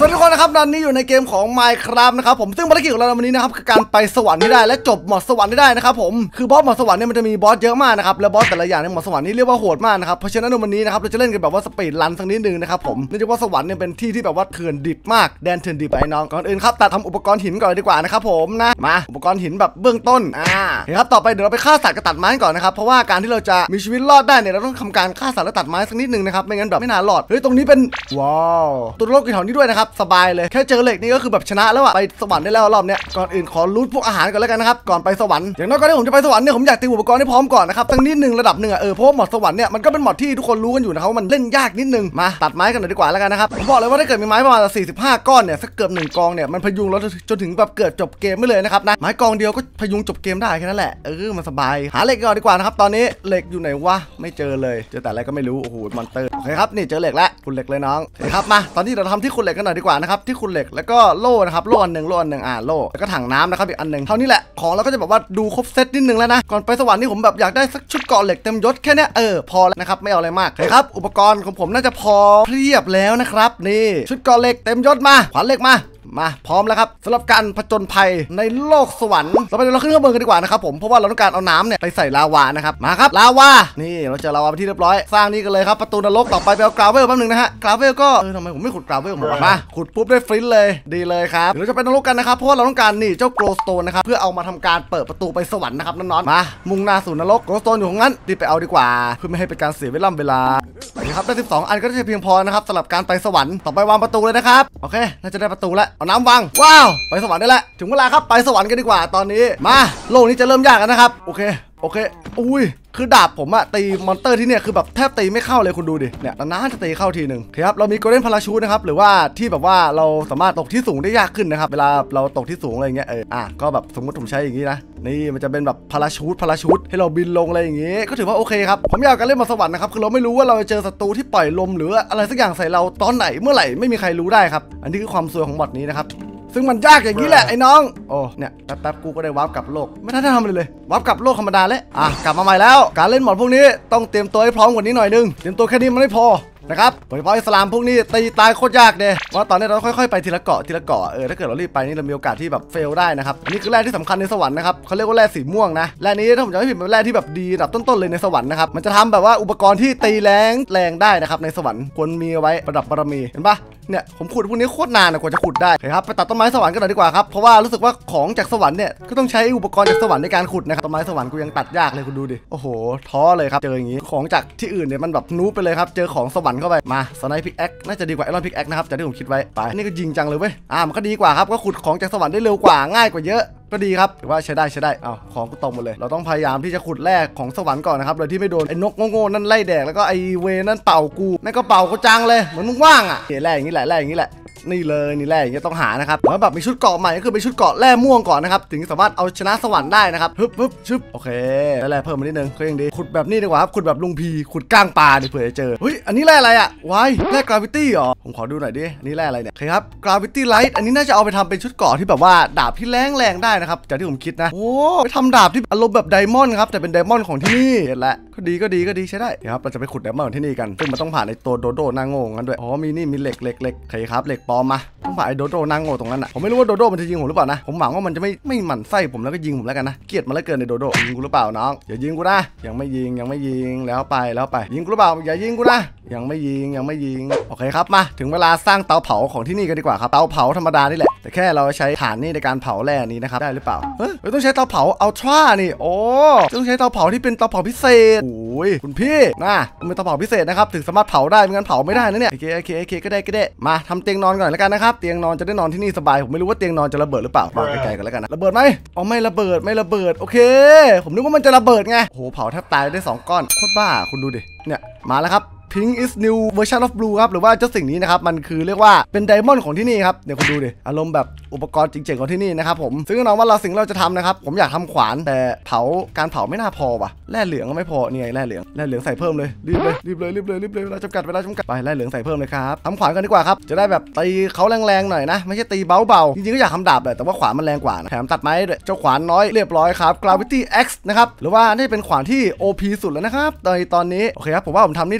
สวัสดีทุกคนนะครับตอนนี้อยู่ในเกมของ Minecraft นะครับผมซึ่งภารกิจของเราวันนี้นะครับคือการไปสวรรค์ให้ได้และจบหมดสวรรค์ให้ได้นะครับผมคือบอสหมดสวรรค์เนี่ยมันจะมีบอสเยอะมากนะครับและบอสแต่ละอย่างในหมดสวรรค์นี่เรียกว่าโหดมากนะครับเพราะฉะนั้นในวันนี้นะครับเราจะเล่นกันแบบว่าสปีดรันสักนิดนึงนะครับผมเนื่องจากว่าสวรรค์เนี่ยเป็นที่ที่แบบว่าเถื่อนดิบมากแดนเถื่อนดิบไปน้องก่อนอื่นครับตัดทำอุปกรณ์หินก่อนดีกว่านะครับผมนะมาอุปกรณ์หินแบบเบื้องต้นครับต่อไปเดี๋ยวเราไปฆ่าสัตว์กับตัดไม้ก่อนนะครับเพราะว่าการที่เราจะมีชีวิตรอดได้เนี่ยเราต้องทำการฆ่าสัตว์และตัดไม้สักนิดนึงนะครับไม่งั้นแบบไม่น่ารอดเฮ้ยตรงนี้เป็นว้าวตัวโลกกี่แถวนี้ด้วยนะครับสบายเลยแค่เจอเหล็กนี่ก็คือแบบชนะแล้วอะไปสวรรค์ได้แล้วรอบเนี้ยก่อนอื่นขอรูทพวกอาหารก่อนแล้วกันนะครับก่อนไปสวรรค์อย่างน้อยก่อนที่ผมจะไปสวรรค์เนี่ยผมอยากเตรียมอุปกรณ์ให้พร้อมก่อนนะครับตั้งนิดนึงระดับหนึ่งอะเพราะว่าหมดสวรรค์เนี่ยมันก็เป็นหมดที่ทุกคนรู้กันอยู่นะครับมันเล่นยากนิดนึงมาตัดไม้กันหน่อยดีกว่าแล้วกันนะครับผมบอกเลยว่าถ้าเกิดมีไม้ประมาณ45ก้อนเนี่ยสักเกือบ1กองเนี่ยมันพยุงเราจนถึงแบบเกิดจบเกมไม่เลยนะครับนะไม้กองเดียวก็พยุงจบเกมได้แค่นั้นแหละมันสบายหาเหล็กก่อนดีกว่านะครับตอนนี้เหล็กอยู่ไหนวะไม่เจอเลยเจอแต่อะไรก็ไม่รู้โอ้โหมอนเตอร์โอเคครับนี่เจอเหล็กแล้วขุดเหล็กเลยน้องโอเคครับมาตอนนี้เราทำที่ขุดเหล็กกันหน่อยดีกว่านะครับที่ขุดเหล็กแล้วก็โล่นะครับโล่อันหนึ่งโล่แล้วก็ถังน้ำนะครับอีกอันหนึ่งเท่านี้แหละของเราก็จะแบบว่าดูครบเซตนิดนึงแล้วนะก่อนไปสวรรค์นี่ผมแบบอยากได้สักชุดเกราะเหล็กเต็มยศแค่นี้พอแล้วนะครับไม่เอาอะไรมากครับอุปกรณ์ของผมน่าจะพอเพียบแล้วนะครับนี่ชุดเกราะเหล็กเต็มยศมาขวานเหล็กมาพร้อมแล้วครับสำหรับการผจญภัยในโลกสวรรค์เราไปเราขึ้นข้างบนกันดีกว่านะครับผมเพราะว่าเราต้องการเอาน้ำเนี่ยไปใส่ลาวานะครับมาครับลาวานี่เราเจอลาวาไปที่เรียบร้อยสร้างนี่กันเลยครับประตูนรกต่อไปเอากราเวลแป๊บนึงนะฮะกราเวลก็ทำไมผมไม่ขุดกราเวลมาขุดปุ๊บได้ฟลินเลยดีเลยครับเดี๋ยวเราจะไปนรกกันนะครับเพราะว่าเราต้องการนี่เจ้าโกลสโตนนะครับเพื่อเอามาทำการเปิดประตูไปสวรรค์นะครับน้องๆมามุ่งหน้าสู่นรกโกลสโตนอยู่ตรงนั้นรีบไปเอาดีกว่าเพื่อไม่ให้เป็นการเสียเวลานี่ครับได้12อันก็จะเพียงพอนะครับสำหรับการไปสวรรค์ต่อไปวางประตูเลยนะครับโอเคน่าจะได้ประตูแล้วเอาน้ำวางว้าวไปสวรรค์ได้แล้วถึงเวลาครับไปสวรรค์กันดีกว่าตอนนี้มาโลกนี้จะเริ่มยากแล้วนะครับโอเคอุ้ยคือดาบผมอะตีมอนเตอร์ที่เนี่ยคือแบบแทบตีไม่เข้าเลยคุณดูดิเนี่ยนานๆจะตีเข้าทีหนึ่งครับเรามีโกลเด้นพาราชูทนะครับหรือว่าที่แบบว่าเราสามารถตกที่สูงได้ยากขึ้นนะครับเวลาเราตกที่สูงอะไรอย่างเงี้ยก็แบบสมมติผมใช้อย่างงี้นะนี่มันจะเป็นแบบพาราชูทให้เราบินลงอะไรอย่างงี้ก็ถือว่าโอเคครับผมอยากการเล่นบนสวรรค์นะครับคือเราไม่รู้ว่าเราจะเจอศัตรูที่ปล่อยลมหรืออะไรสักอย่างใส่เราตอนไหนเมื่อไหร่ไม่มีใครรู้ได้ครับอันนี้คือความซวยของบอทนี้นะครับซึ่งมันยากอย่างนี้แหละไอ้น้องโอ้เนี่ยแป๊บกูก็ได้วาร์ปกลับโลกไม่ทันได้ทำอะไรเลยวาร์ปกลับโลกธรรมดาเลยกลับมาใหม่แล้วการเล่นหมอดพวกนี้ต้องเตรียมตัวให้พร้อมกว่านี้หน่อยนึงเตรียมตัวแค่นี้มันไม่พอนะครับโดยเฉพาะอิสลามพวกนี้ตีตายโคตรยากเลยว่าตอนนี้เราค่อยๆไปทีละเกาะถ้าเกิดเรารีบไปนี่เรามีโอกาสที่แบบเฟลได้นะครับอันนี้คือแร่ที่สำคัญในสวรรค์นะครับเขาเรียกว่าแร่สีม่วงนะแร่นี้ถ้าผมจำไม่ผิดเป็นแร่ที่แบบดีระดับต้นๆเลยในสวรรค์นะครับมันจะทำแบบว่าอุปกรณ์ที่ตีแรงได้นะครับในสวรรค์ควรมีไว้ประดับบารมีเห็นปะเนี่ยผมขุดพวกนี้โคตรนานนะกว่าจะขุดได้ครับไปตัดต้นไม้สวรรค์กันหน่อยดีกว่าครับเพราะว่ารู้สึกว่าของจากสวรรค์เนี่ยก็ต้องใช้อุปกรณ์จากสวรรค์ในการขุดนะครับต้นไม้สวรรค์กูยังตัดยากเลยคุณดูดิโอ้โหท้อเลยครับเจออย่างนี้ของจากที่อื่นเนี่ยมันแบบนู๊ไปเลยครับเจอของสวรรค์เข้าไปมาสไนพิกแอคน่าจะดีกว่าไอรอนพิกแอคนะครับจากที่ผมคิดไว้ไปนี่ก็ยิงจังเลยเว้ยมันก็ดีกว่าครับก็ขุดของจากสวรรค์ได้เร็วกว่าง่ายกว่าเยอะก็ดีครับถือว่าใช้ได้ของกูตรงหมดเลยเราต้องพยายามที่จะขุดแร่ของสวรรค์ก่อนนะครับโดยที่ไม่โดนไอ้นกโง่นั่นไล่แดกแล้วก็ไอ้เวนั่นเป่ากูนั่นก็เป่ากูจังเลยเหมือนมึงว่างแร่อย่างนี้แหละนี่เลยนี่แร่อย่างนี้ต้องหานะครับแล้วแบบมีชุดเกาะใหม่ก็คือเป็นชุดเกาะแร่ม่วงก่อนนะครับถึงสามารถเอาชนะสวรรค์ได้นะครับชึบโอเคได้แร่เพิ่มมานิดนึงก็ยังดีขุดแบบนี้ดีกว่าครับขุดแบบลุงพีขุดก้างปลาเผื่อจะเจอเฮ้ยอันนี้แร่อะไรวายแร่กราวิตี้เหรอผมขอดูหน่อยดิอันนี้แร่อะไรเนี่ยครับกราวิตี้ไลท์อันนี้น่าจะเอาไปทำเป็นชุดเกาะที่แบบว่าดาบที่แรงได้นะครับจากที่ผมคิดนะโอ้ไปทำดาบที่อารมณ์แบบไดมอนด์ครับแต่เป็นไดมอนด์ของที่นี่เห็นแล้วก็ดีใช้ได้ครับเราจะไปขุดไดมอนด์ที่นี่กันซึ่งมันต้องผ่านในตัวโดโดนางโง่กันด้วยมีนี่มีเหล็กครับเหล็กปลอมมาต้องผ่านไอ้โดโดนางโง่ตรงนั้นผมไม่รู้ว่าโดโดมันจะยิงผมหรือเปล่านะผมหวังว่ามันจะไม่หมั่นไส้ผมแล้วก็ยิงผมแล้วกันนะเกลียดมันแล้วเกินในโดโดยิงกูหรือเปล่าน้องอย่ายิงกูนะยังไม่ยิงแล้วไปยิงกูหรือเปล่าอย่ายิงกูนะยังไม่ยิงโอเคครับมาถึงเวลาสร้างเตาเผาของที่นี่กันดีกว่าครับเตาเผาธรรมดานี่แหละแต่แค่เราใช้ถ่านนี่ในการเผาแร่นี้นะครับได้หรือเปล่าต้องใช้เตาเผาอัลตร้านี่ต้องใช้เตาเผาที่เป็นเตาเผาพิเศษโอ้ยคุณพี่นะเป็นเตาเผาพิเศษนะครับถึงสามารถเผาได้ไม่งั้นเผาไม่ได้นะเนี่ยโอเคก็ได้มาทำเตียงนอนก่อนแล้วกันนะครับเตียงนอนจะได้นอนที่นี่สบายผมไม่รู้ว่าเตียงนอนจะระเบิดหรือเปล่าวางไกลๆกันแล้วกันนะระเบิดไหมไม่ระเบิดโอเคผมนึกว่ามันจะระเบิดไงโอ้โหเผาแทบตายได้2ก้อนโคตรบ้าคุณดูดิเนี่ยมาแล้วครับ Pink is new version of blue ครับหรือว่าเจ้าสิ่งนี้นะครับมันคือเรียกว่าเป็นไดมอนด์ของที่นี่ครับเดี๋ยวคุณดูดิอารมณ์แบบอุปกรณ์จริงๆของที่นี่นะครับผมซึ่งน้องว่าสิ่งเราจะทำนะครับผมอยากทำขวานแต่การเผาไม่น่าพอว่ะแร่เหลืองก็ไม่พอนี่ไงแร่เหลืองใส่เพิ่มเลยรีบเลยเวลาจำกัดไปแร่เหลืองใส่เพิ่มเลยครับทำขวานกันดีกว่าครับจะได้แบบตีเขาแรงๆหน่อยนะไม่ใช่ตีเบาๆจริงๆก็อยากทำดาบเลยแต่ว่าขวานมันแรงกว่าแถมตัดไม้ด้วยเจ้าขวานน้อยเรียบร้อยครับ Gravity X นะครับหรือว่านี่เป็นขวานที่ OP สุดแล้วนะครับตอนนี้โอเคครับผมว่าผมทำนี่ดีกว่าครับ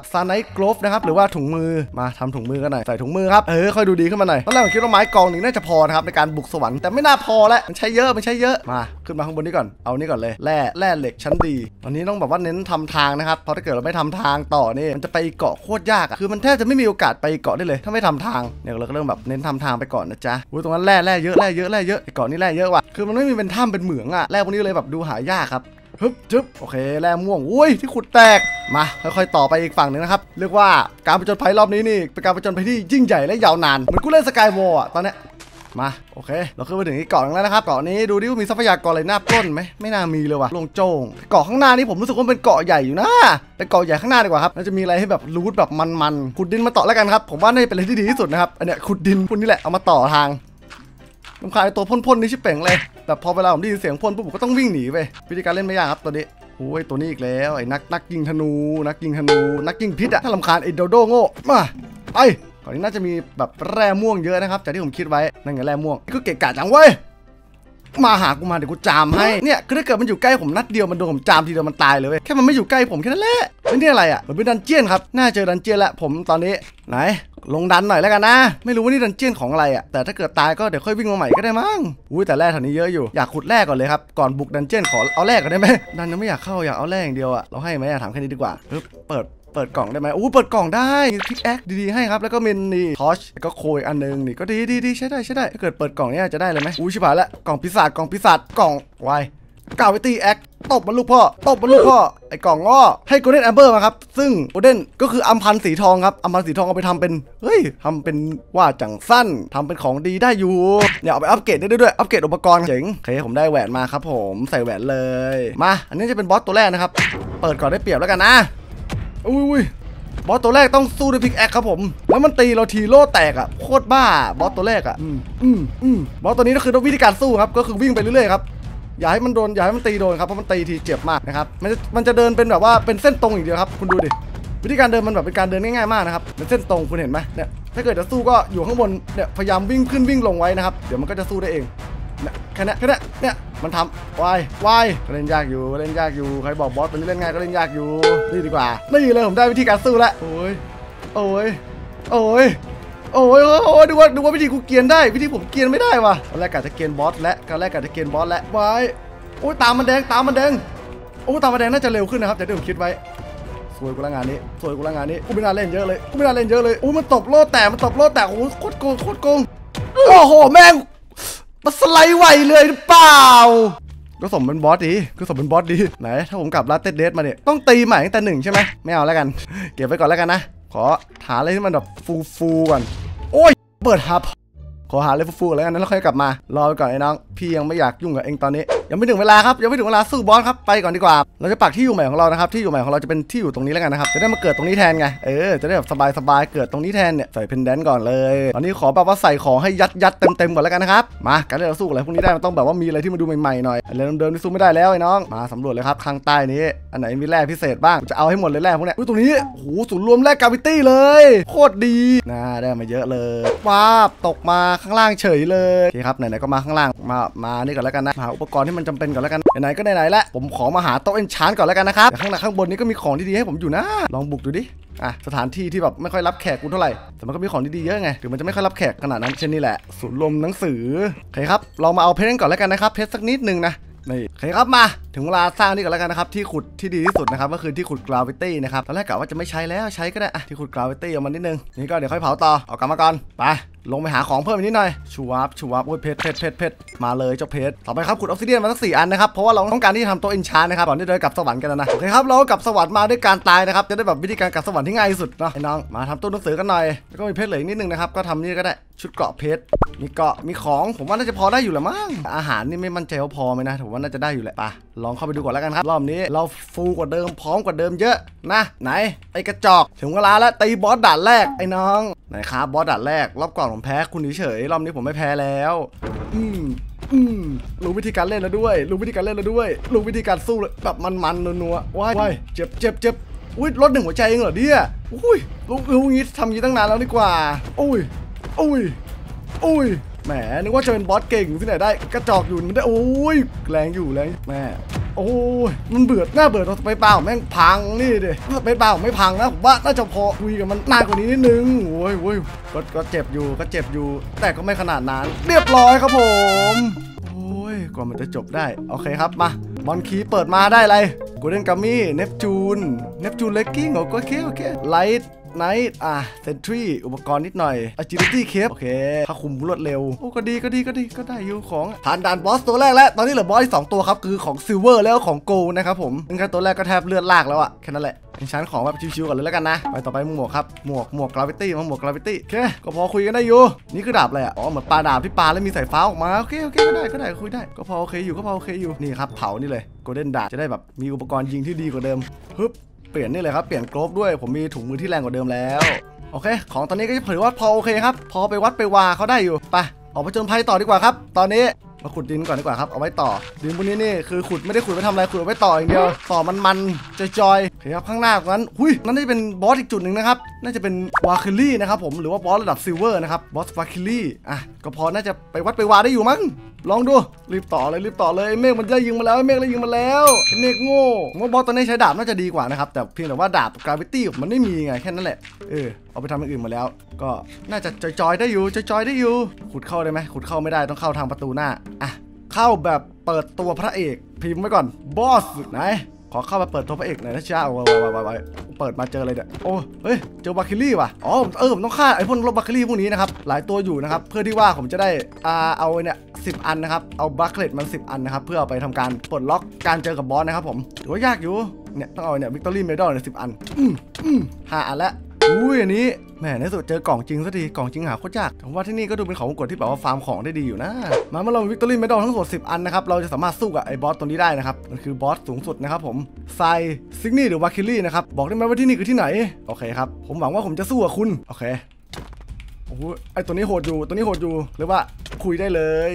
ซาไนท์กรอฟนะครับหรือว่าถุงมือมาทำถุงมือกันหน่อยใส่ถุงมือครับค่อยดูดีขึ้นมาหน่อยตอนแรกผมคิดว่าไม้กองหนึ่งน่าจะพอนะครับในการบุกสวรรค์แต่ไม่น่าพอแล้วมันใช้เยอะมาขึ้นมาข้างบนนี้ก่อนเอานี่ก่อนเลยแร่เหล็กชั้นดีตอนนี้ต้องแบบว่าเน้นทำทางนะครับเพราะถ้าเกิดเราไม่ทำทางต่อนี่มันจะไปเกาะโคตรยากอ่ะคือมันแทบจะไม่มีโอกาสไปเกาะได้เลยถ้าไม่ทำทางเนี่ยเราก็เริ่มแบบเน้นทำทางไปก่อนนะจ๊ะตรงนั้นแร่เยอะไอ้เกาะนี่แร่เยอะว่ะคือมันไม่มีเป็นถ้ำเป็นเหมืองอ่ะแร่พวกนี้เลยแบบดูหายากครับจึ๊บโอเคแร่ม่วงอุ้ยที่ขุดแตกมาค่อยๆต่อไปอีกฝั่งหนึ่งนะครับเรียกว่าการผจญภัยรอบนี้นี่เป็นการผจญภัยที่ยิ่งใหญ่และยาวนานเหมือนกูเล่นสกายวอลอ่ะตอนนี้มาโอเคเราขึ้นมาถึงอีกเกาะนึงแล้วนะครับเกาะนี้ดูดิว่ามีทรัพยากรอะไรน่าปล้นไหมไม่น่ามีเลยว่ะโล่งโจ้งเกาะข้างหน้านี้ผมรู้สึกว่าเป็นเกาะใหญ่อยู่นะเป็นเกาะใหญ่ข้างหน้าดีกว่าครับน่าจะมีอะไรให้แบบรูทแบบมันๆขุดดินมาต่อแล้วกันครับผมว่านี่เป็นอะไรที่ดีที่สุดนะครับอันเนี้ยขุดดินพวกนี้แหละเอามาต่อทางรำคาญตัวพ่นๆนี่ชิบเป่งเลยแต่พอเวลาผมได้ยินเสียงพ่นปุ๊บผมก็ต้องวิ่งหนีไปวิธีการเล่นไม่ยากครับตัวนี้โอ้ยตัวนี้อีกแล้วไอ้นักยิงธนูนักยิงพิษอะถ้ารำคาญไอ้โดโดโง่มาไปก่อนนี้น่าจะมีแบบแร่ม่วงเยอะนะครับจากที่ผมคิดไว้นั่นไงแร่ม่วงก็เกะกะจังเว้ยมาหากูมาเดี๋ยวกูจามให้เนี่ยคือถ้าเกิดมันอยู่ใกล้ผมนัดเดียวมันโดนผมจามทีเดียวมันตายเลยเว้ยแค่มันไม่อยู่ใกล้ผมแค่นั้นแหละนี่อะไรอะมันเป็นดันเจี้ยนครับน่าเจอดันเจี้ยนแล้วผมตอนนี้ไหนลงดันหน่อยแล้วกันนะไม่รู้ว่านี่ดันเจี้ยนของอะไรอะแต่ถ้าเกิดตายก็เดี๋ยวค่อยวิ่งมาใหม่ก็ได้มั้งอุ้ยแต่แร่แถวนี้เยอะอยู่อยากขุดแร่ก่อนเลยครับก่อนบุกดันเจี้ยนขอเอาแร่ก่อนได้ไหมดันยังไม่อยากเข้าอยากเอาแร่อย่างเดียวอะเราให้ไหมถามแค่นี้ดีกว่าเปิดกล่องได้ไหมเปิดกล่องได้พิกแอคดีๆให้ครับแล้วก็มีนี่ทอชแล้วก็โคยอันนึงนี่ก็ดีใช้ได้ถ้าเกิดเปิดกล่องนี้จะได้เลยไหมชิบหายแล้วกล่องปีศาจกล่องไวก้าวไปตีแอคตบมันลูกพ่อไอ้กล่องง้อให้โกลเด้นแอมเบอร์มาครับซึ่งโกลเด้นก็คืออัมพันธ์สีทองครับอัมพันธ์สีทองเอาไปทำเป็นทำเป็นว่าจังสั้นทำเป็นของดีได้อยู่เนี่ยเอาไปอัปเกรดได้ด้วยอัปเกรดอุปกรณ์เจ๋งโอเคผมได้แหวนมาครับผมใส่แหวนเลยมาอันนี้จะเป็นบอสตัวแรกนะครับเปิดก่อนได้เปรียบแล้วกันนะอุ้ยบอสตัวแรกต้องสู้ด้วยพิกแอคครับผมแล้วมันตีเราทีโล่แตกอ่ะโคตรบ้าบอสตัวแรกอ่ะบอสตัวนี้ก็คือวิธีการสู้ครับก็คือวิ่งไปเรื่อยๆครับอย่าให้มันตีโดนครับเพราะมันตีทีเจ็บมากนะครับมันจะเดินเป็นแบบว่าเป็นเส้นตรงอย่างเดียวครับคุณดูดิวิธีการเดินมันแบบเป็นการเดินง่ายๆมากนะครับเป็นเส้นตรงคุณเห็นไหมเนี่ยถ้าเกิดจะสู้ก็อยู่ข้างบนเนี่ยพยายามวิ่งขึ้นวิ่งลงไว้นะครับเดี๋ยวมันก็จะสู้ได้เองแค่นี้เนี่ยมันทำวายเล่นยากอยู่ใครบอกบอสตัวนี้เล่นง่ายก็เล่นยากอยู่นี่ดีกว่านี่เลยผมได้วิธีการสู้แล้วโอ้ยดูว่าวิธีกูเกียนได้วิธีผมเกียนไม่ได้ว่ะตอนแรกกะจะเกียนบอสและไว้โอ้ยตามมันแดงโอ้ตามมันแดงน่าจะเร็วขึ้นนะครับแต่ที่ผมคิดไว้สวยกูละงานนี้กูไม่น่าเล่นเยอะเลยมันตบโล่แตกโอ้โคตรโกงโอ้โหแม่งมันสไลด์ไหวเลยหรือเปล่าก็สมเป็นบอสดีไหนถ้าผมกลับลาเต้เดสมาเนี่ยต้องตีใหม่ตั้งแต่1ใช่ไหมไม่เอาแล้วกันเก็บไว้ก่อนแล้วกันนะขอหาอะไรที่มันแบบฟูก่อนโอ้ยเปิดฮับขอหาอะไรฟูแล้วกันนั้นแล้วค่อยกลับมารอไปก่อนไอ้น้องพี่ยังไม่อยากยุ่งกับเองตอนนี้ยังไม่ถึงเวลาครับยังไม่ถึงเวลาสู้บอสครับไปก่อนดีกว่าเราจะปักที่อยู่ใหม่ของเรานะครับที่อยู่ใหม่ของเราจะเป็นที่อยู่ตรงนี้แล้วกันนะครับจะได้มาเกิดตรงนี้แทนไงจะได้แบบสบายเกิดตรงนี้แทนเนี่ยใส่เพนแดนต์ก่อนเลยตอนนี้ขอแบบว่าใส่ของให้ยัดเต็มก่อนแล้วกันนะครับมาการที่เราสู้อะไรพวกนี้ได้มันต้องแบบว่ามีอะไรที่มาดูใหม่ๆหน่อยอะไรเดิมๆที่สู้ไม่ได้แล้วไอ้น้องมาสำรวจเลยครับข้างใต้นี้อันไหนมีแร่พิเศษบ้างจะเอาให้หมดเลยแร่พวกนี้ตรงนี้โอ้โหศูนย์รวมแร่กราวิตี้เลยโคตรดีได้มาเยอะเลยว้าตกมาข้างล่างเฉยเลยโอเคครับไหนๆก็มาข้างล่างมานี่ก่อนแล้วกันนะหาอุปกรณ์ที่มันจำเป็นก่อนแล้วกันไหนๆก็ไหนๆแล้วผมขอมาหาโต๊ะเอนชานก่อนแล้วกันนะครับข้างบนนี้ก็มีของดีๆให้ผมอยู่นะลองบุกดูดิสถานที่ที่แบบไม่ค่อยรับแขกกูเท่าไหร่แต่มันก็มีของดีๆเยอะไงถึงมันจะไม่ค่อยรับแขกขนาดนั้นเช่นนี่แหละศูนย์รวมหนังสือโอเคครับเรามาเอาเพชรก่อนแล้วกันนะครับเพชรสักนิดนึงนะนี่โอเคครับมาถึงเวลาสร้างนี่ก่อนแล้วกันนะครับที่ขุดที่ดีที่สุดนะครับก็คือที่ขุดกราวิตี้นะครับตอนแรกกะว่าจะไม่ใช้แล้วใช้ก็ได้ที่ขุดกราวิตี้เอามานิดนึงนี่ก็เดี๋ยวค่อยเผาต่อเอากลับมาก่อนไปลงไปหาของเพิ่มอีกนิดหน่อยชูวับโอ้ยเพชรมาเลยเจ้าเพชรต่อไปครับขุดออฟซิเดียนมาสัก4 อันนะครับเพราะว่าเราต้องการที่จะทำโต๊ะเอนชานนะครับก่อนที่จะกลับสวรรค์กันนะโอเคครับเรากลับสวรรค์มาด้วยการตายนะครับจะได้แบบวิธีการกลับสวรรค์ที่ง่ายที่สุดเนาะไอ้น้องมาทำตู้หนังสือกันหน่อยแล้วก็มีเพชรเหลือนิดนึงนะครับก็ทำนี่ก็ได้ชุดเกราะเพชรมีเกราะมีของผมว่าน่าจะพอได้อยู่แหละมั้งอาหารนี่ไม่มั่นใจว่าพอไหมนะผมว่าน่าจะได้อยู่แหละป่ะลองเข้าไปดูก่อนแล้วกันครับรอบนี้เราฟูกว่าเดิมพร้อมกว่าเดิมเยอะนะไหนไอ้กระจอกถึงเวลาแล้วตีบอสด่านแรกไอ้น้องไหนครับบอสด่านแรกรอบก่อนผมแพ้คุณเฉยรอบนี้ผมไม่แพ้แล้วรู้วิธีการเล่นแล้วด้วยรู้วิธีการสู้แบบมันนัวว้ายเจ็บอุ้ยลด1 หัวใจเองเหรอเนี่ยอุ้ยรู้งี้ทำงี้ตั้งนานแล้วดีกว่าอุ้ยแหมนึกว่าจะเป็นบอสเก่งที่ไหนได้กระจอกอยู่มันได้โอ้ยแรงอยู่แม่โโอ้ยมันเบื่อหน้าเบื่อตรงสเปซบาร์แม่งพังนี่ดิสเปซบาร์ไม่พังนะผมว่าน่าจะพอคุยกับมันนานกว่านี้นิดนึงโอ้ยก็เจ็บอยู่แต่ก็ไม่ขนาดนั้นเรียบร้อยครับผมโอ้ยกว่ามันจะจบได้โอเคครับมาบอลคีเปิดมาได้อะไรโกลเด้นกัมมี่เนปจูนเลกกิ้งโอเคไลท์ไนท์เซนทรีอุปกรณ์นิดหน่อย agility cape โอเคถ้าคุมรวดเร็วโอ้ก็ดีก็ได้อยู่ของผ่านด่านบอสตัวแรกแล้วตอนนี้เหลือบอสอีก2ตัวครับคือของซิลเวอร์แล้วของโกลนะครับผมซึ่งแค่ตัวแรกก็แทบเลือดลากแล้วอะแค่นั้นแหละชั้นของแบบชิวๆก่อนเลยแล้วกันนะไปต่อไปหมวกครับหมวกกราวิตี้หมวกกราวิตี้โอเคก็พอคุยกันได้อยู่นี่คือดาบอะไรอ๋อเหมือนปลาดาบที่ปลาแล้วมีสายฟ้าออกมาโอเคก็ได้คุยได้ก็พอโอเคอยู่นี่ครับเผานี่เลยโกลเด้นดาบจะได้แบบมีอุปกรณ์ยิงที่ดีกว่าเดิมฮึบเปลี่ยนนี่เลยครับเปลี่ยนโกลบด้วยผมมีถุงมือที่แรงกว่าเดิมแล้วโอเคของตอนนี้ก็ถือว่าพอโอเคครับพอไปวัดไปวาเขาได้อยู่ไปออกไปจนภัยต่อดีกว่าครับตอนนี้มาขุดดินก่อนดีกว่าครับเอาไว้ต่อดินพวกนี้นี่คือขุดไม่ได้ขุดไปทำอะไรขุดเอาไว้ต่ออย่างเดียวต่อมันจอยโอเคครับข้างหน้านั้นนั่นน่าจะเป็นบอสอีกจุดหนึ่งนะครับน่าจะเป็นวาคิลี่นะครับผมหรือว่าบอสระดับซิลเวอร์นะครับบอสวาคิลี่ก็พอน่าจะไปวัดไปวาได้อยู่มั้งลองดูรีบต่อเลยเมฆมันได้ยิงมาแล้วเมฆโง่ว่าบอสตอนนี้ใช้ดาบน่าจะดีกว่านะครับแต่เพียงแต่ว่าดาบกราวิตี้มันไม่มีไงแค่นั้นแหละเอาไปทำอย่างอื่นมาแล้วก็น่าจะจอยได้อยู่ขุดเข้าได้ไหมขุดเข้าไม่ได้ต้องเข้าทางประตูหน้าเข้าแบบเปิดตัวพระเอกพิมพ์ไว้ก่อนบอสไหนขอเข้ามาเปิดตัวพระเอกหน่อยนะจ้าเปิดมาเจออะไรเนี่ยโอ้เฮ้ยเจอบาคิลี่ว่ะอ๋อผมต้องฆ่าไอ้พวกบาคิลี่พวกนี้นะครับหลายตัวอยู่นะครับเพื่อที่ว่าผมจะได้เอาเนี่ย10 อันนะครับเอาบาร์เคลตมัน10 อันนะครับเพื่อเอาไปทำการปลดล็อกการเจอกับบอสนะครับผมถือว่ายากอยู่เนี่ยต้องเอาเนี่ยวิกตอรี่เมดัลเนี่ย10 อัน5 อันแล้วอันนี้แหมในสุดเจอกล่องจริงสักทีกล่องจริงหาโคตรยากผมว่าที่นี่ก็ดูเป็นของมงกุฎที่แบบว่าฟาร์มของได้ดีอยู่นะมาเมื่อเราวิกตอรี่เมดัลทั้งหมด10 อันนะครับเราจะสามารถสู้กับไอ้บอสตัวนี้ได้นะครับมันคือบอสสูงสุดนะครับผมไซซิกนี่หรือวาคิลี่นะครับบอกได้ไหมว่าที่นี่คือที่ไหนโอเคครับผมหวังว่าผมจะสู้กับคุณโอเคโอ้โหไอ้ตัวนี้โหดอยู่หรือว่าคุยได้เลย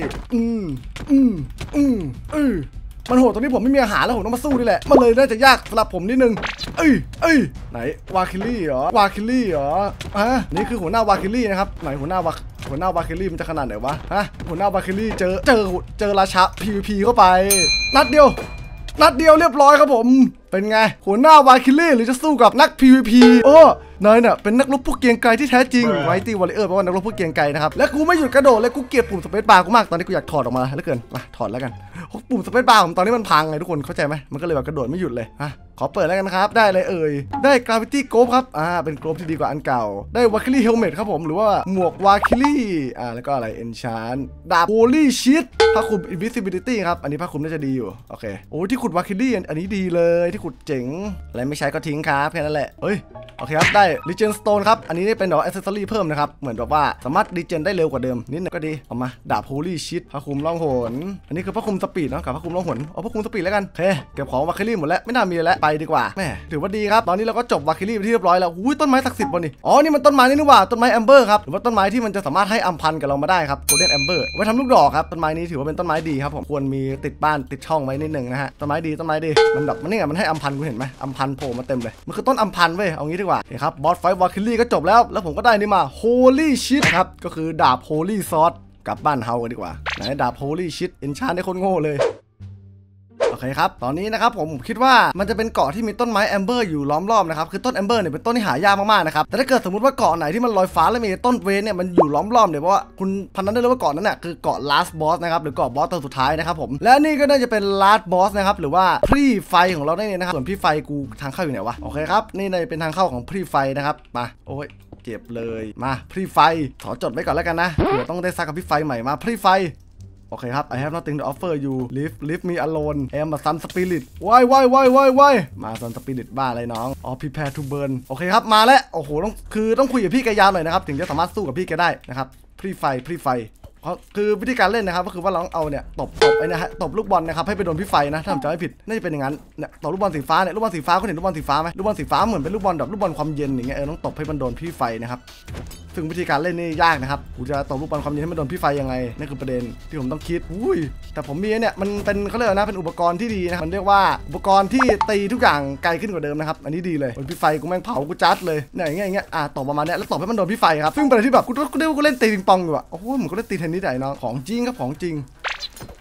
มันโหดตรงนี้ผมไม่มีอาหารแล้วผมต้องมาสู้นี่แหละมันเลยน่าจะยากสำหรับผมนิดนึงไหนวาคิลี่เหรอนี่คือหัวหน้าวาคิลี่นะครับไหนหัวหน้าวาคิลี่มันจะขนาดไหนวะหัวหน้าวาคิลี่เจอราชา PVP เข้าไปนัดเดียวเรียบร้อยครับผมเป็นไงหัวหน้าวาคิลี่หรือจะสู้กับนัก PVP นายเนี่ยเป็นนักรบผู้เกรียงไกรที่แท้จริงไวตี้วอริเออร์แปลว่านักรบผู้เกรียงไกรนะครับและกูไม่หยุดกระโดดเลยกูเกลียดปุ่มสเปซบาร์กูมากตอนนี้กูอยากถอดออกมาแล้วเกินมาถอดแล้วกันปุ่มสเปซบาร์ผมตอนนี้มันพังไงทุกคนเข้าใจไหมมันก็เลยแบบกระโดดไม่หยุดเลยขอเปิดแล้วกันครับได้เลยได้กราวิตี้โกลบครับเป็นโกลบที่ดีกว่าอันเก่าได้วาคิลี่เฮลเมตครับผมหรือว่าหมวกวาคิลี่แล้วก็อะไรเอนชานดาบโฮลี่ชิตผ้าคลุม invisibility ครับอันนี้ผ้าคลุมน่าจะดีอยู่โอเคที่ขุดวาคิลี่อันนี้ดีเลยที่ขุดเจ๋งอะไรไม่ใช้ก็ทิ้งครับแค่นั้นแหละโอเคครับได้ Regen Stone ครับอันนี้เป็นแบบ accessory เพิ่มนะครับเหมือนแบบว่าสามารถ Regen ได้เร็วกว่าเดิมนิดนึงก็ดีเอามาดาบ Holy Shit ผ้าคลุมล่องหนอันนี้คือผ้าคลุมสปีดเนาะกับผ้าคลุมล่องหนเอาผ้าคลุมสปีดแล้วกันโอเคเก็บของวาคิลี่หมดแล้วไม่น่ามีแล้วไปดีกว่าแม่ถือว่าดีครับตอนนี้เราก็จบวาคิลี่ไปที่เรียบร้อยแล้วต้นไม้ศักดิ์สิทธิ์บนนี่นี่มันต้นไม้นี่ว่าต้นไม้แอมเบอร์ครับหรือว่าต้นไม้ที่มันจะสามารถให้อัมพันกับเรามาได้ครับ Golden Amber ไว้ทำลูกดอกครับต้นไม้นี้ถือว่าเป็นต้นไม้ดีครับผมควรมีติดบ้านติดช่องไว้นิดนึงนะฮะต้นไม้ดีมันแบบมันนี่ไงมันให้อัมพันคุณเห็นไหมอัมพันโผล่มาเต็มเลยมันคือต้นอัมพันเว้ยเอางี้ดีกว่าครับบอสไฟท์วาคิลี่ก็จบแล้วผมก็ได้นี่มา Holy Shit ครับก็คือดาบ Holy Sword กลับบ้านเฮากันดีกว่าไหนดาบ Holy Shit เอนชานได้คนโง่เลยโอเคครับตอนนี้นะครับผมคิดว่ามันจะเป็นเกาะที่มีต้นไม้แอมเบอร์อยู่ล้อมรอบนะครับคือต้นแอมเบอร์เนี่ยเป็นต้นที่หายากมากๆนะครับแต่ถ้าเกิดสมมติว่าเกาะไหนที่มันลอยฟ้าแล้วมีต้นเวทเนี่ยมันอยู่ล้อมรอบเนี่ยเพราะว่าคุณพันนั้นได้เลยว่าเกาะนั้นน่ะคือเกาะ last boss นะครับหรือเกาะบอสตัวสุดท้ายนะครับผมและนี่ก็น่าจะเป็น last boss นะครับหรือว่าพรีไฟของเราได้เนี่ยนะครับส่วนพรีไฟกูทางเข้าอยู่ไหนวะโอเคครับนี่เลยเป็นทางเข้าของพรีไฟนะครับมาโอ้ยเก็บเลยมาพรีไฟขอจดไว้ก่อนแล้วกันนะเผื่อต้องได้ซักกับพรีไฟใหม่มาพรีไฟโอเคครับ I have nothing to offer you leave me alone I am a sun spirit ว้ายมา sun spirit บ้าอะไรน้องprepare to burn โอเคครับมาแล้วโอ้โหต้องคุยกับพี่แกยาวหน่อยนะครับถึงจะสามารถสู้กับพี่แกได้นะครับพรีไฟคือวิธีการเล่นนะครับก็คือว่าเราต้องเอาเนี่ยตบไอ้นะฮะตบลูกบอลนะครับให้ไปโดนพี่ไฟนะถ้าผมจำไม่ผิดน่าจะเป็นอย่างนั้นเนี่ยตบลูกบอลสีฟ้าเนี่ยลูกบอลสีฟ้าคุณเห็นลูกบอลสีฟ้าไหมลูกบอลสีฟ้าเหมือนเป็นลูกบอลแบบลูกบอลความเย็นอย่างเงี้ยต้องตบให้มันโดนพี่ไฟนะครับซึ่งวิธีการเล่นนี่ยากนะครับกูจะตบลูกบอลความเย็นให้มันโดนพี่ไฟยังไงนั่นคือประเด็นที่ผมต้องคิดแต่ผมมีเนี่ยมันเป็นเขาเรียกนะเป็นอุปกรณ์ที่ดีนะมันเรียกว่าอุปกรณ์ที่ตีทุกอย่างไกลขึ้นกว่าเดิมนะครับอันนี้ดีเลยโดนพี่ไฟกูแม่งเผากูจัดเลยเนี่ยอย่างเงี้ยตบประมาณเนี้ยแล้วตบให้มันโดนพี่ไฟครับซึ่งเป็นอะไรที่แบบกูเล่นตีปิงปองอยู่อะโอ้โหเหมือนกูเล่นตีเทนนิสไหนเนาะของจริงครับของจริง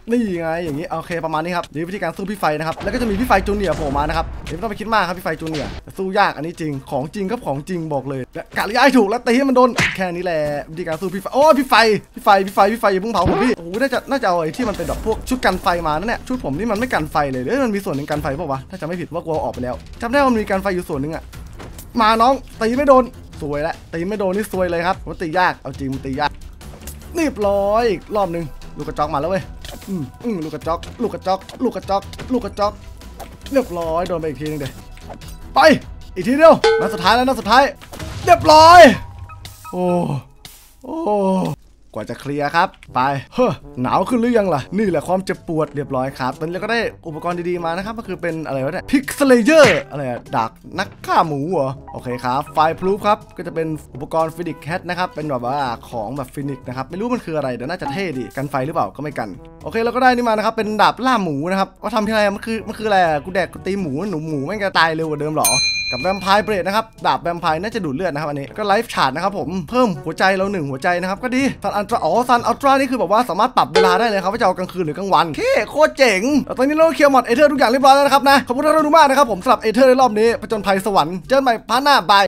นี่ไงอย่างนี้โอเคประมาณนี้ครับนี่วิธีการสู้พี่ไฟนะครับแล้วก็จะมีพี่ไฟจูเนียร์โผล่มานะครับไม่ต้องไปคิดมากครับพี่ไฟจูเนียร์สู้ยากอันนี้จริงของจริงครับของจริงบอกเลยและกะระยะให้ถูกแล้วตีให้มันโดนแค่นี้แหละวิธีการสู้พี่ไฟโอ้พี่ไฟอย่าเพิ่งเผาผมพี่โอ้โหน่าจะเอาไอ้ที่มันเป็นแบบพวกชุดกันไฟมานั่นแหละชุดผมนี่มันไม่กันไฟเลยหรือมันมีส่วนหนึ่งกันไฟป่าววะถ้าจะไม่ผิดว่ากลัวออกไปแล้วจำได้ว่ามันมีกันไฟอยู่ส่วนหนึ่งอะมาน้องตีไม่โดนสวยแล้วตีไม่โดนนี่สวยเลยครับมันตียากเอาจริงมันตียากนี่ปล่อยอีกรอบนึงลูกกระจอกมาแล้วเว้ยลูกกระจอกเรียบร้อยโดนไปอีกทีนึงเดี๋ยวไปอีกทีเดียวนัดสุดท้ายแล้วนัดสุดท้ายเรียบร้อยโอ้กว่าจะเคลียร์ครับไปเฮ้อหนาวขึ้นหรือยังล่ะนี่แหละความเจ็บปวดเรียบร้อยครับตอนนี้เราก็ได้อุปกรณ์ดีๆมานะครับก็คือเป็นอะไรวะเนี่ยพิกเซเลเยอร์อะไรอะดักนักฆ่าหมูเหรอโอเคครับไฟพลูฟครับก็จะเป็นอุปกรณ์ฟินิกแคทนะครับเป็นแบบว่าของแบบฟินิกนะครับไม่รู้มันคืออะไรเดี๋ยวน่าจะเท่ดีกันไฟหรือเปล่าก็ไม่กันโอเคเราก็ได้นี่มานะครับเป็นดาบล่าหมูนะครับว่าทำที่ไรมันคืออะไรกูแดกกูตีหมูหมูแม่งจะตายเร็วกว่าเดิมหรอกับแวมไพร์เบรดนะครับดาบแวมไพร์น่าจะดูดเลือดนะครับอันนี้ก็ไลฟ์ชาร์จนะครับผมเพิ่มหัวใจเรา1หัวใจนะครับก็ดีซันอัลตร้าซันอัลตร้านี่คือแบบว่าสามารถปรับเวลาได้เลยครับว่าจะเอากลางคืนหรือกลางวันโคตรเจ๋งตอนนี้เราเคลียร์หมดเอเธอร์ทุกอย่างเรียบร้อยแล้วนะครับนะขอบคุณทุกท่านมากนะครับผมสำหรับเอเธอร์ในรอบนี้ผจญภัยสวรรค์เจอกันใหม่พาร์ทหน้าบาย